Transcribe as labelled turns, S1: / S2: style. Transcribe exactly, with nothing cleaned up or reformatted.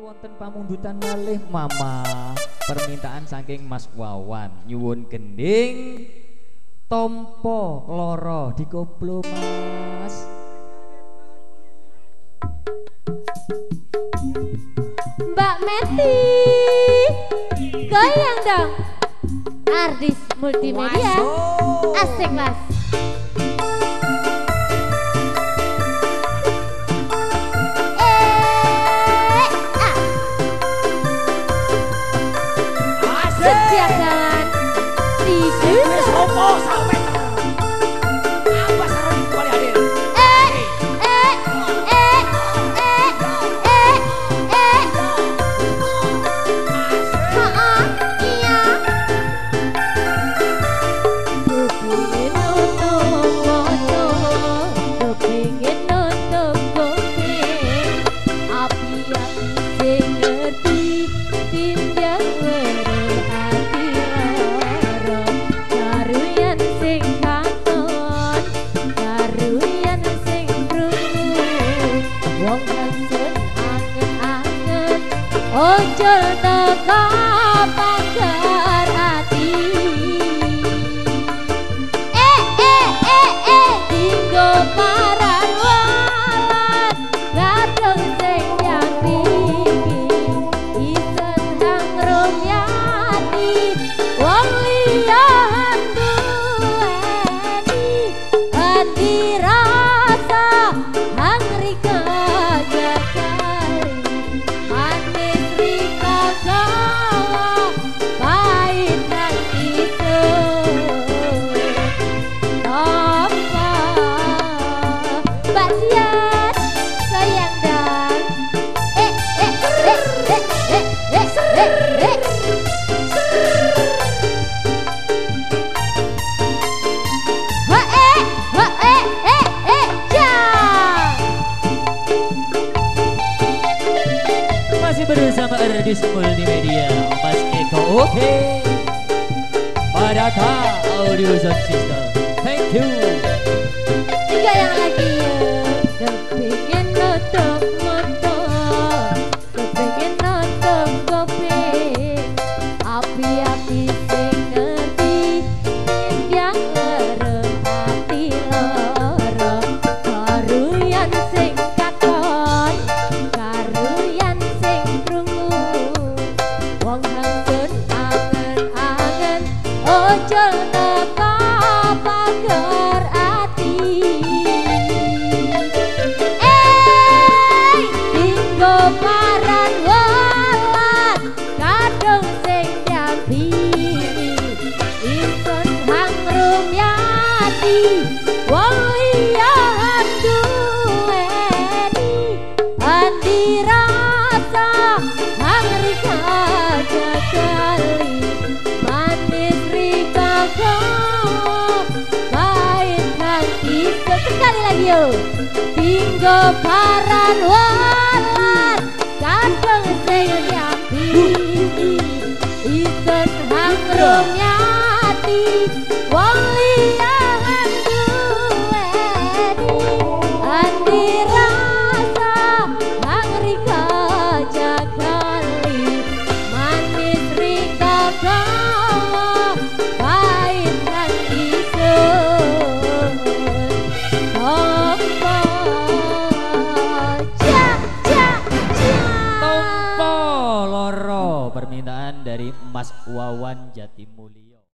S1: wonten pamundutan malih Mama. Permintaan saking Mas Wawan nyuwun gending tompo loro dikoplo Mas.
S2: Mbak Meti goyang dong. Artis multimedia asik Mas. Ojo teko pagar hati. Eh eh eh eh dinggo paran walat gadong sing nyati isen hang rumyati wong liya duweni ati rasa hang rika jakali manis rika kawa pahit dan itu apa Mbak Dian sayang dan eh eh eh eh eh eh eh eh ha eh ha eh eh eh jam.
S1: Masih bersama Artis Multimedia Mas Eko oke Madaka Audio Sound System. Thank you.
S2: Tiga yang lagi ya. Kepingin nutup motor, kepingin nutup kopi, api-api sing ngerti yang lereng hati loro, karuyan sing kakon, karuyan sing krungu, wong hangsun angen-angen, ojo teko pagar ati. Eh dinggo paran walat kadung sing diampiri isen hang rumyati wong liya duweni andi rasa hang rika jakali manis rika kawa pahit hati. Sekali lagi yuk. Dinggo paran walat kadung sing diampiri isen hang rumyati wong liya duweni andi rasa hang rika jakali manis rika kawa pahit dan isun tompo ja ja ja
S1: Tompo loro permintaan dari Mas Wawan Jatimulya.